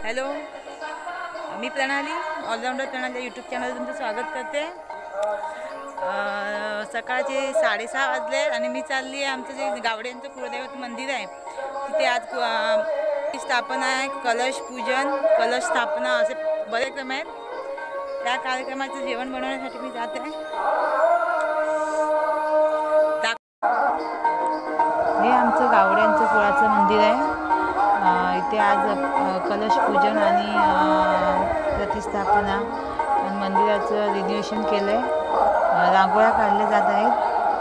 Hello, मी प्रणाली all-rounder प्रणाली YouTube channel तुमचं स्वागत करते। सकाळचे 6:30 वाजले आणि मी चालली आहे आमचं जे गावड्यांचं कुलदैवत मंदिर आहे तिथे आज स्थापना आहे, कलश पूजन, कलश स्थापना असे बरेच कार्यक्रम आहेत। त्या कार्यक्रमाचं जेवण बनवण्यासाठी मी जाते आहे। हे आमचं गावड्यांचं कुळाचं मंदिर आहे। इथे आज कलश पूजन आणि प्रतिष्ठापना आणि मंदिराचं रिनोव्हेशन केलं आहे। रांगोळ्या काढल्या जात आहेत।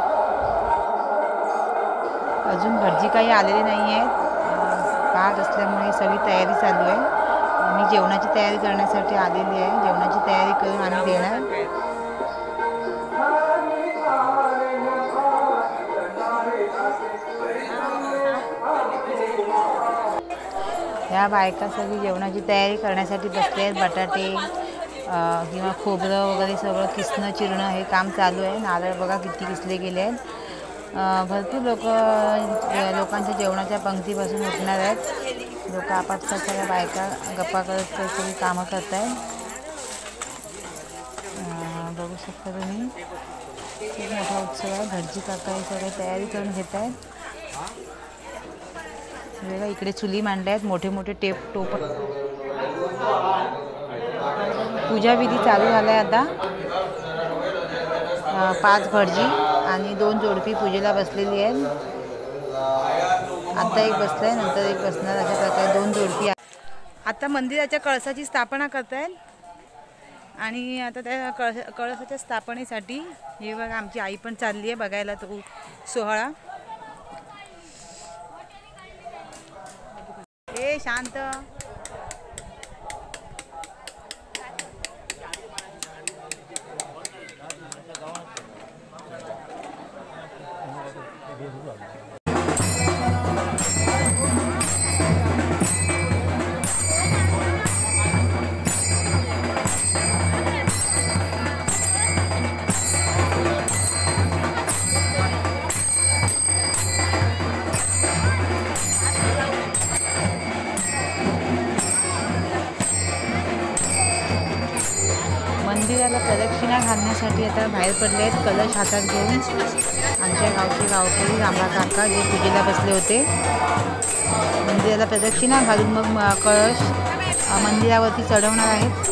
अजून भटजी काही आलेले नाही आहेत। पहाट असल्यामुळे सगळी तयारी चालू आहे। मी जेवणाची तयारी करण्यासाठी आलेली आहे। जेवणाची तयारी करून आम्ही देणार। ह्या बायका सगळी जेवणाची तयारी करण्यासाठी बसले आहेत। बटाटे किंवा खोबरं वगैरे सगळं किसणं चिरणं हे काम चालू आहे। नारळ बघा किती किसले गेले आहेत। भरपूर लोकांच्या जेवणाच्या पंक्तीपासून उठणार आहेत। लोक आपापसात सगळ्या बायका गप्पा करत सगळी कामं करत आहेत। बघू शकता तुम्ही खूप मोठा उत्सव आहे। भटजी काका हे सगळे तयारी करून घेत आहेत। बघा इकडे चुली मांडल्या आहेत, मोठे मोठे टोप पूजाविधी चालू झाला आहे। आता 5 भटजी आणि 2 जोडपी पूजेला बसलेली आहेत। आता एक बसलाय, नंतर एक बसणार, अशा प्रकारे 2 जोडपी आता मंदिराच्या कळसाची स्थापना करतायत। आणि आता त्या कळसाच्या स्थापनेसाठी हे बघा आमची आई पण चालली आहे बघायला तो सोहळा। ए शांत, मंदिराला प्रदक्षिणा घालण्यासाठी आता बाहेर पडले आहेत कलश हातात घेऊन। आमच्या गावचे गावकरी रामबा काका जे पूजेला बसले होते। मंदिराला प्रदक्षिणा घालून मग कलश मंदिरावरती चढवणार आहेत।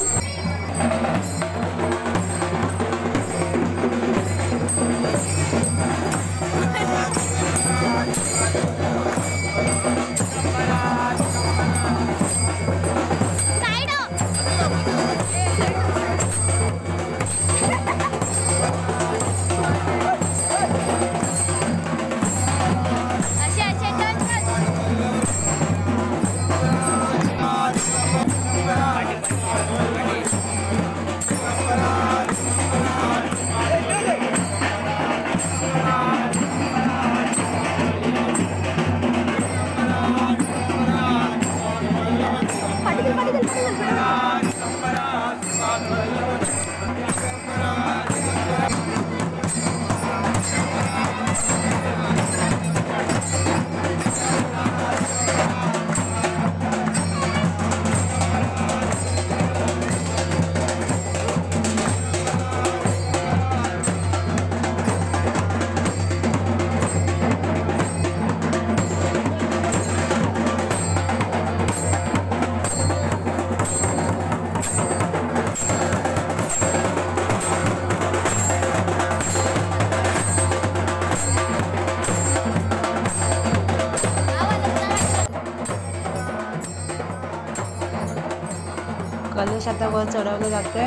कलश आता वर चढवलं जातोय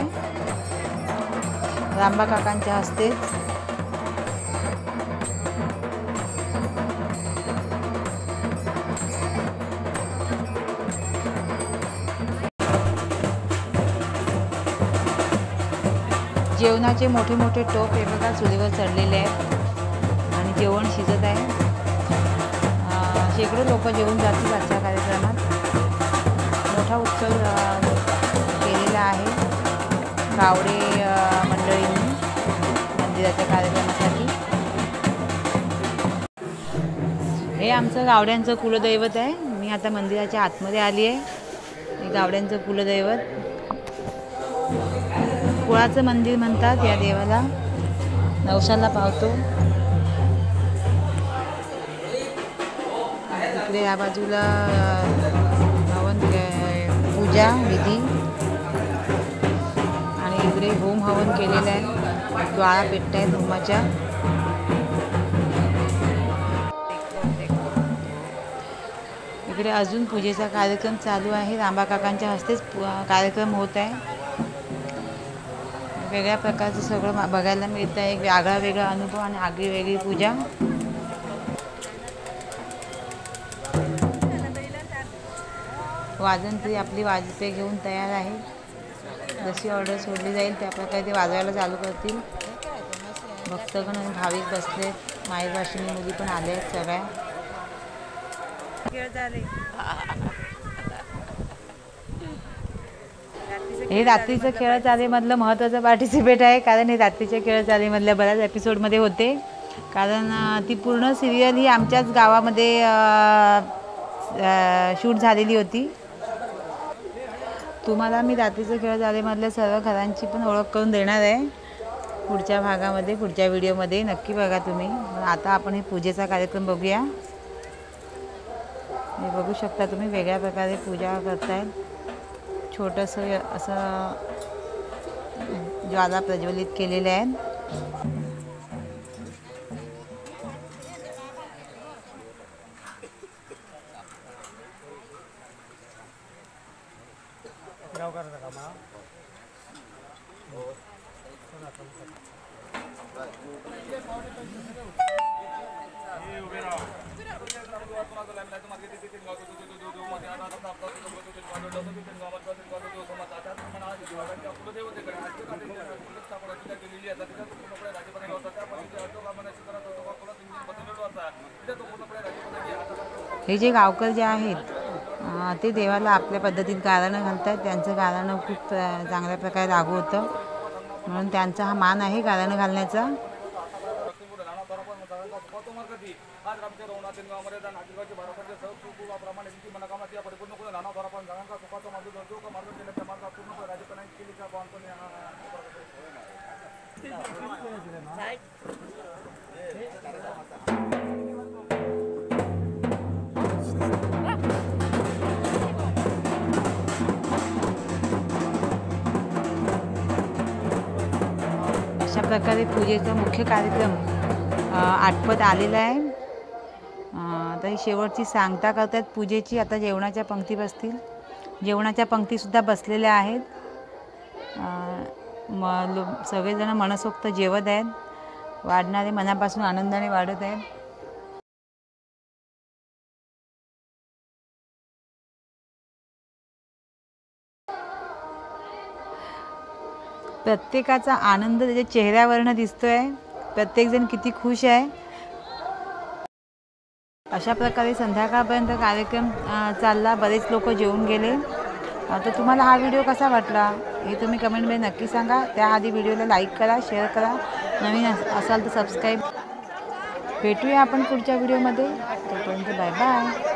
रामबा काकांच्या हस्तेच। जेवणाचे मोठे मोठे टोप हे बघा चुलीवर चढलेले आहेत आणि जेवण शिजत आहे। शेकडो लोक जेवून जातील आजच्या कार्यक्रमात। मोठा उत्सव केलेला आहे गावडे मंडळींनी मंदिराच्या कार्यक्रमासाठी। हे आमचं गावड्यांचं कुलदैवत आहे। मी आता मंदिराच्या आतमध्ये आली आहे। गावड्यांचं कुलदैवत, कुळाचं मंदिर म्हणतात या देवाला. नवसाला पावतो. इकडे या बाजूला हवन पूजा विधी आणि इकडे होम हवन केलेलं आहे. ज्वाळा पेटत आहेत होमाच्या. इकडे अजून पूजेचा कार्यक्रम चालू आहे. रांबा काकांच्या हस्तेच कार्यक्रम होत आहे. वेगळ्या प्रकारचं सगळं बघायला मिळतं आहे. एक वेगळा अनुभव आणि आगळी वेगळी पूजा. वाजंत्री आपली वाजते घेऊन तयार आहे. जशी ऑर्डर सोडली जाईल त्या प्रकारे ते वाजवायला चालू करतील. भक्तगण आणि भाविक बसलेत. मायरवाशिनी मुली पण आल्या आहेत सगळ्या. हे रात्रीचं खेळ चालेमधलं महत्त्वाचं पार्टिसिपेट आहे. कारण हे रात्रीच्या खेळ चालेमधल्या बऱ्याच एपिसोडमध्ये होते. कारण ती पूर्ण सिरियल ही आमच्याच गावामध्ये शूट झालेली होती. तुम्हाला मी रात्रीचं खेळ चालेमधल्या सर्व घरांची पण ओळख करून देणार आहे पुढच्या भागामध्ये, पुढच्या व्हिडिओमध्ये. नक्की बघा तुम्ही. आता आपण हे पूजेचा कार्यक्रम बघूया. हे बघू शकता तुम्ही, वेगळ्या प्रकारे पूजा करतायत. छोटंसं असं ज्वाला प्रज्वलित केलेले आहेत. हे जे गावकर जे आहेत ते देवाला आपल्या पद्धतीत गाराणं घालतात. त्यांचं गाराणं खूप चांगल्या प्रकारे लागू होतं, म्हणून त्यांचा हा मान आहे गाराणं घालण्याचा. अशा प्रकारे पूजेचा मुख्य कार्यक्रम आटपत आलेला आहे. आता ही शेवटची सांगता करतात पूजेची. आता जेवणाच्या पंक्ती बसतील. जेवणाच्या पंक्तीसुद्धा बसलेल्या आहेत. सगळेजण मनसोक्त जेवत आहेत. वाढणारे मनापासून आनंदाने वाढत आहेत. प्रत्येकाचा आनंद त्याच्या चेहऱ्यावरनं दिसतोय. प्रत्येकजण किती खुश आहे. अशा प्रकारे संध्याकाळपर्यंत कार्यक्रम चालला. बरेच लोक जेवून गेले. तर तुम्हाला हा व्हिडिओ कसा वाटला हे तुम्ही कमेंटमध्ये नक्की सांगा. त्याआधी व्हिडिओला लाईक करा, शेअर करा. नवीन असाल तर सबस्क्राईब. भेटूया आपण पुढच्या व्हिडिओमध्ये. तोपर्यंत बाय बाय.